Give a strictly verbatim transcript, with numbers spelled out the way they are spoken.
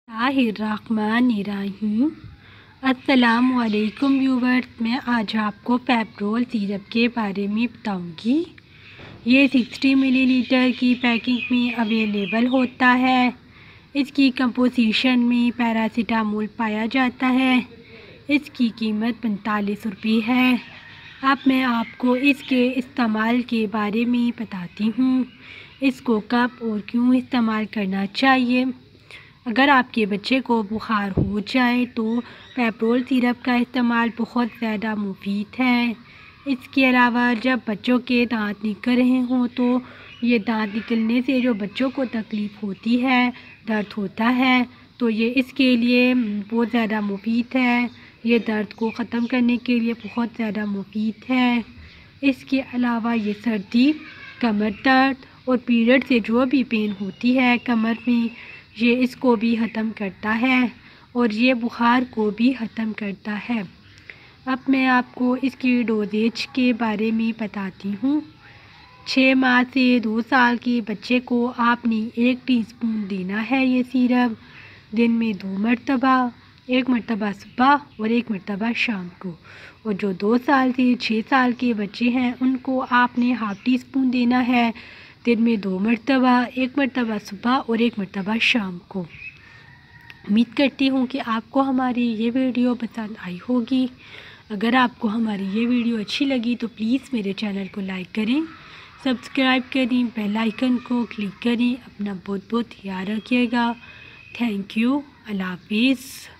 बिस्मिल्लाहिर्रहमानिर्रहीम। अस्सलामुअलैकुम व्यूवर्स, मैं आज आपको पेप्रोल सिरप के बारे में बताऊंगी। ये साठ मिलीलीटर की पैकिंग में अवेलेबल होता है। इसकी कंपोजिशन में पैरासीटामोल पाया जाता है। इसकी कीमत पैंतालीस रुपये है। अब मैं आपको इसके इस्तेमाल के बारे में बताती हूँ। इसको कब और क्यों इस्तेमाल करना चाहिए। अगर आपके बच्चे को बुखार हो जाए तो पेप्रोल सिरप का इस्तेमाल बहुत ज़्यादा मुफीद है। इसके अलावा जब बच्चों के दांत निकल रहे हों तो ये दांत निकलने से जो बच्चों को तकलीफ़ होती है, दर्द होता है, तो ये इसके लिए बहुत ज़्यादा मुफीद है। ये दर्द को ख़त्म करने के लिए बहुत ज़्यादा मुफीद है। इसके अलावा ये सर्दी, कमर दर्द और पीरियड से जो भी पेन होती है कमर में, ये इसको भी ख़त्म करता है और ये बुखार को भी ख़त्म करता है। अब मैं आपको इसकी डोजेज के बारे में बताती हूँ। छः माह से दो साल के बच्चे को आपने एक टीस्पून देना है ये सिरप, दिन में दो मरतबा, एक मरतबा सुबह और एक मरतबा शाम को। और जो दो साल से छः साल के बच्चे हैं उनको आपने हाफ़ टी स्पून देना है, दिन में दो मरतबा, एक मरतबा सुबह और एक मरतबा शाम को। उम्मीद करती हूँ कि आपको हमारी ये वीडियो पसंद आई होगी। अगर आपको हमारी ये वीडियो अच्छी लगी तो प्लीज़ मेरे चैनल को लाइक करें, सब्सक्राइब करें, बेल आइकन को क्लिक करें। अपना बहुत बहुत ख्याल रखिएगा। Thank you. अल्लाह हाफिज़।